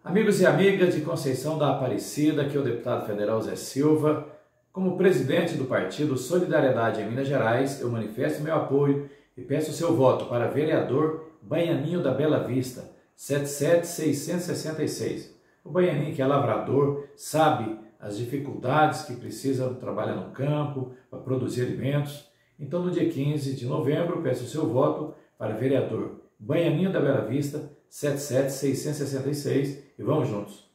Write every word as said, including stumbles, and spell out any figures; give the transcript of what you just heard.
Amigos e amigas de Conceição da Aparecida, aqui é o deputado federal Zé Silva. Como presidente do partido Solidariedade em Minas Gerais, eu manifesto meu apoio e peço seu voto para vereador Baianinho da Bela Vista, sete sete seis seis seis. O Baianinho, que é lavrador, sabe as dificuldades que precisa trabalhar no campo para produzir alimentos. Então, no dia quinze de novembro, peço seu voto para vereador Baianinho da Bela Vista, sete sete seis seis seis e vamos juntos.